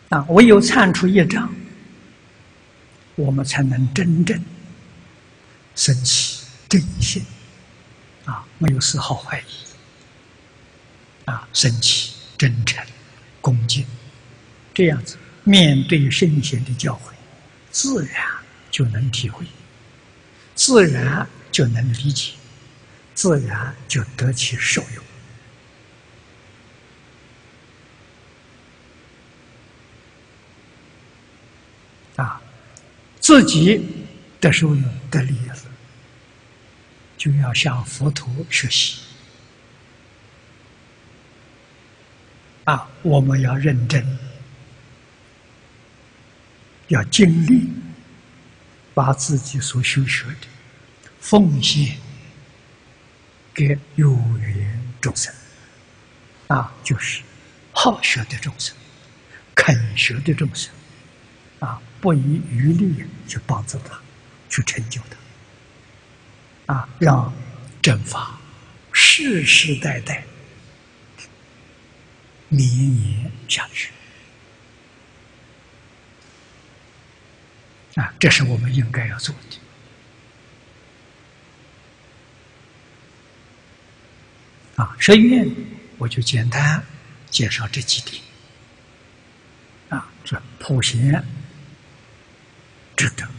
唯有忏除业障，我们才能真正升起正心，没有丝毫怀疑，升起真诚、恭敬，这样子面对圣贤的教诲，自然就能体会，自然就能理解，自然就得其受用。自己的受用得利益了，就要向佛陀学习。我们要认真，要尽力把自己所修学的奉献给有缘众生，就是好学的众生、肯学的众生，不遗余力去帮助他，去成就他，让正法世世代代绵延下去。这是我们应该要做的。学院我就简单介绍这几点。这普贤值得，